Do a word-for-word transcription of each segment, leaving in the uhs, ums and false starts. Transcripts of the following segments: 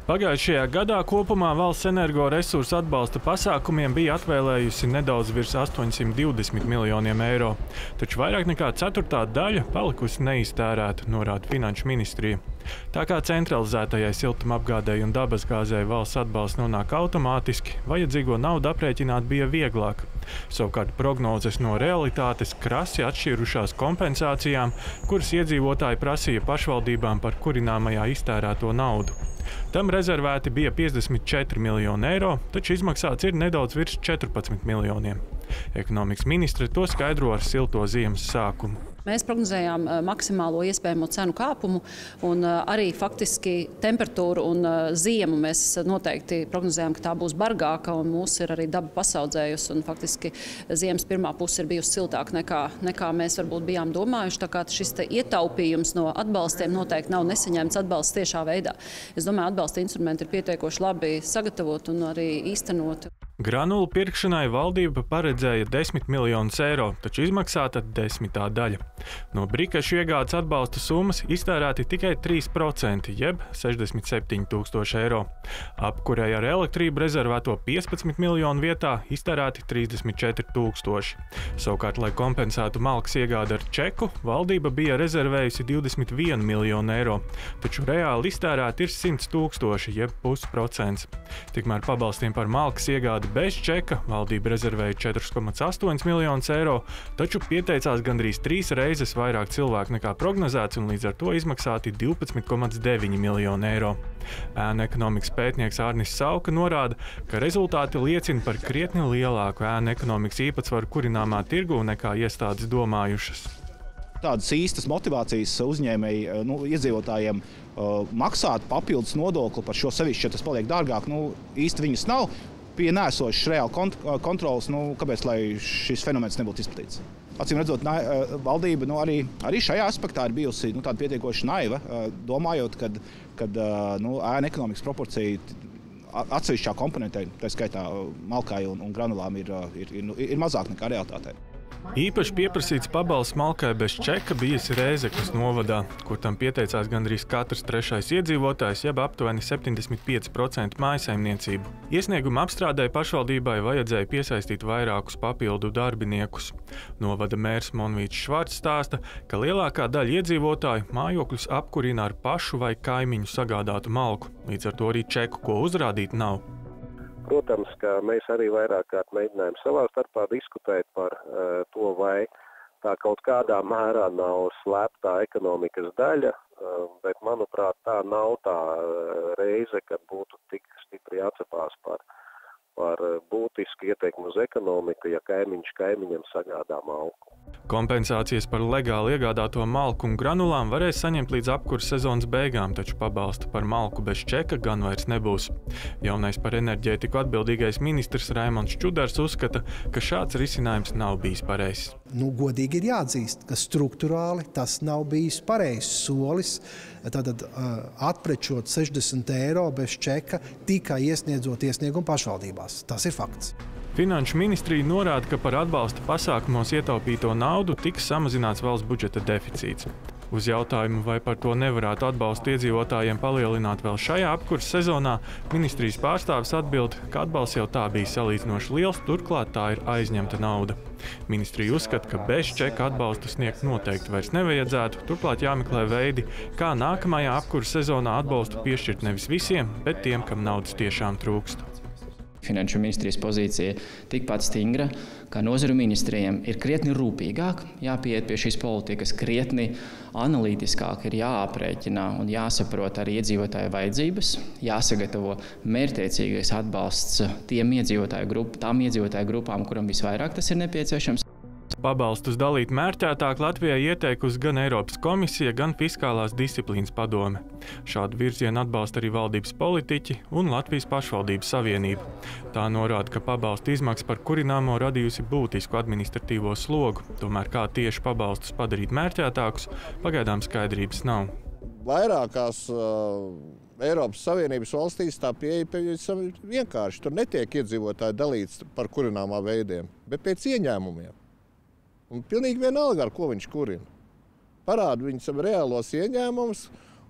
Pagājušajā gadā kopumā valsts energoresursu atbalsta pasākumiem bija atvēlējusi nedaudz virs astoņsimt divdesmit miljoniem eiro, taču vairāk nekā ceturtā daļa palikusi neiztērēta, norāda Finanšu ministrija. Tā kā centralizētajai siltumapgādei un dabasgāzei valsts atbalsts nonāk automātiski, vajadzīgo naudu aprēķināt bija vieglāk. Savukārt prognozes no realitātes krasi atšķīrušās kompensācijām, kuras iedzīvotāji prasīja pašvaldībām par kurināmajā iztērēto naudu. Tam rezervēti bija piecdesmit četri miljoni eiro, taču izmaksāts ir nedaudz virs četrpadsmit miljoniem. Ekonomikas ministre to skaidro ar silto ziemas sākumu. Mēs prognozējām maksimālo iespējamo cenu kāpumu un arī faktiski temperatūru un ziemu mēs noteikti prognozējām, ka tā būs bargāka un mūs ir arī daba pasaudzējusi un faktiski ziemas pirmā puse ir bijusi siltāka nekā, nekā mēs varbūt bijām domājuši. Tā kā šis te ietaupījums no atbalstiem noteikti nav nesaņemts atbalsts tiešā veidā. Es domāju, atbalsta instrumenti ir pietiekoši labi sagatavoti un arī īstenoti. Granulu pirkšanai valdība paredzēja desmit miljonus eiro, taču izmaksāta desmitā daļa. No brikešu iegādes atbalsta summas iztērēti tikai trīs procenti, jeb sešdesmit septiņi tūkstoši eiro. Apkurei ar elektrību rezervēto piecpadsmit miljonu vietā iztērēti trīsdesmit četri tūkstoši. Savukārt, lai kompensētu malkas iegādi ar čeku, valdība bija rezervējusi divdesmit vienu miljonu eiro, taču reāli iztērēti ir simt tūkstoši, jeb pusprocents. Tikmēr pabalstiem par malkas iegādi bez čeka valdība rezervēja četri komats astoņi miljonus eiro, taču pieteicās gandrīz trīs reizes vairāk cilvēku nekā prognozēts un līdz ar to izmaksāti divpadsmit komats deviņi miljoni eiro. Ēnu ekonomikas pētnieks Ārnis Sauka norāda, ka rezultāti liecina par krietni lielāku ēnu ekonomikas īpatsvaru kurināmā tirgū nekā iestādes domājušas. Tādas īstas motivācijas uzņēmēji, nu, iedzīvotājiem uh, maksāt papildus nodokli par šo sevišķi, ja tas paliek dārgāk, nu, īsti viņas nav. Pie nēsošas reāli kont kontrolas, nu, kāpēc lai šis fenomens nebūtu izplatīts. Acīm redzot, valdība nu, arī, arī šajā aspektā ir bijusi nu, tāda pietiekoši naiva, domājot, kad, kad nu, ēnu ekonomikas proporcija atsevišķā komponentē, tā skaitā malkai un, un granulām, ir, ir, ir, ir mazāk nekā realitātē. Īpaši pieprasīts pabalsts malkai bez čeka bijis Rēzeknes novadā, kur tam pieteicās gandrīz katrs trešais iedzīvotājs, jeb aptuveni septiņdesmit pieci procenti mājsaimniecību. Iesnieguma apstrādē pašvaldībai vajadzēja piesaistīt vairākus papildu darbiniekus. Novada mērs Monvīts Švarts stāsta, ka lielākā daļa iedzīvotāju mājokļus apkurina ar pašu vai kaimiņu sagādātu malku, līdz ar to arī čeku, ko uzrādīt, nav. Protams, ka mēs arī vairāk kārt mēģinājām savā starpā diskutēt par uh, to, vai tā kaut kādā mērā nav slēptā ekonomikas daļa, uh, bet, manuprāt, tā nav tā uh, reize, kad būtu tik stipri jācepās par, par būtisku ieteikumu uz ekonomiku, ja kaimiņš kaimiņam sagādā malku. Kompensācijas par legāli iegādāto malku un granulām varēs saņemt līdz apkuras sezonas beigām, taču pabalsta par malku bez čeka gan vairs nebūs. Jaunais par enerģētiku atbildīgais ministrs Raimonds Čudars uzskata, ka šāds risinājums nav bijis pareizs. Nu, godīgi ir jāatzīst, ka strukturāli tas nav bijis pareizs solis. Tātad atprečot sešdesmit eiro bez čeka tikai iesniedzot iesniegumu pašvaldībās. Tas ir fakts. Finanšu ministrija norāda, ka par atbalsta pasākumos ietaupīto naudu tiks samazināts valsts budžeta deficīts. Uz jautājumu, vai par to nevarētu atbalstu iedzīvotājiem palielināt vēl šajā apkuras sezonā, ministrijas pārstāvis atbild, ka atbalsts jau tā bija salīdzinoši liels, turklāt tā ir aizņemta nauda. Ministrija uzskata, ka bez čeka atbalstu sniegt noteikti vairs nevajadzētu, turklāt jāmeklē veidi, kā nākamajā apkuras sezonā atbalstu piešķirt nevis visiem, bet tiem, kam naudas tiešām trūkst. Finanšu ministrijas pozīcija tikpat stingra, kā nozaru ministrijiem ir krietni rūpīgāk jāpieiet pie šīs politikas, krietni analītiskāk ir jāaprēķina un jāsaprot arī iedzīvotāju vajadzības, jāsagatavo mērķtiecīgais atbalsts tiem iedzīvotāju grup, tām iedzīvotāju grupām, kuram visvairāk tas ir nepieciešams. Pabalstus dalīt mērķētāk Latvijai ieteikusi gan Eiropas komisija, gan Fiskālās disciplīnas padome. Šādu virzienu atbalsta arī valdības politiķi un Latvijas pašvaldības savienība. Tā norāda, ka pabalstu izmaksas par kurināmo radījusi būtisku administratīvo slogu, tomēr kā tieši pabalstus padarīt mērķētākus, pagaidām skaidrības nav. Vairākās uh, Eiropas Savienības valstīs tā pieeja pavisam vienkārši. Tur netiek iedzīvotāji dalīts par kurināmā veidiem, bet pēc ieņēmumiem. Un pilnīgi vienalga, ar ko viņš kurina. Parāda viņam reālos ieņēmumus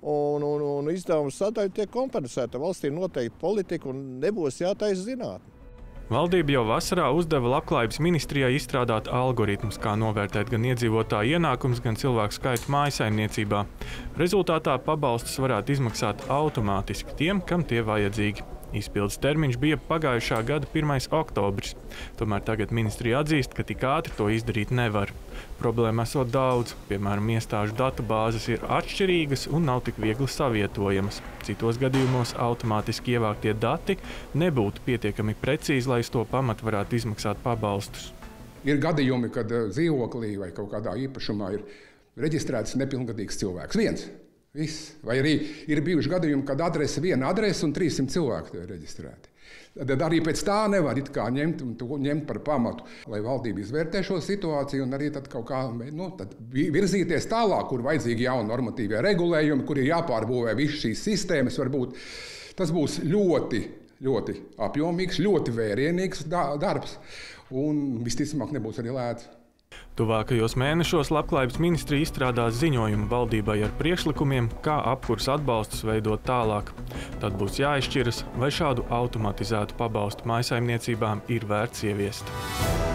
un, un, un izdevumu sadaļa tiek kompensēta. Valstī noteikti politika un nebūs jātaisa zinātne. Valdība jau vasarā uzdeva Labklājības ministrijai izstrādāt algoritmus, kā novērtēt gan iedzīvotāju ienākumus, gan cilvēku skaitu mājasaimniecībā. Rezultātā pabalstus varētu izmaksāt automātiski tiem, kam tie vajadzīgi. Izpildes termiņš bija pagājušā gada pirmais oktobris. Tomēr tagad ministrija atzīst, ka tik ātri to izdarīt nevar. Problēma esot daudz, piemēram, iestāžu datubāzes ir atšķirīgas un nav tik viegli savietojamas. Citos gadījumos automātiski ievāktie dati nebūtu pietiekami precīzi, lai uz to pamatu varētu izmaksāt pabalstus. Ir gadījumi, kad dzīvoklī vai kaut kādā īpašumā ir reģistrēts nepilngadīgs cilvēks. Viens. Viss. Vai arī ir bijuši gadījumi, kad adrese viena adrese un trīssimt cilvēki ir reģistrēti. Tad arī pēc tā nevar it kā ņemt, ņemt par pamatu, lai valdība izvērtē šo situāciju un arī tad kaut kā nu, tad virzīties tālāk, kur vajadzīgi jauni normatīvie regulējumi, kur ir jāpārbūvē visas šīs sistēmas. Varbūt tas būs ļoti, ļoti apjomīgs, ļoti vērienīgs darbs un visticamāk nebūs arī lēts. Tuvākajos mēnešos Labklājības ministrija izstrādās ziņojumu valdībai ar priekšlikumiem, kā apkurs atbalstus veidot tālāk. Tad būs jāizšķiras, vai šādu automatizētu pabalstu mājasaimniecībām ir vērts ieviest.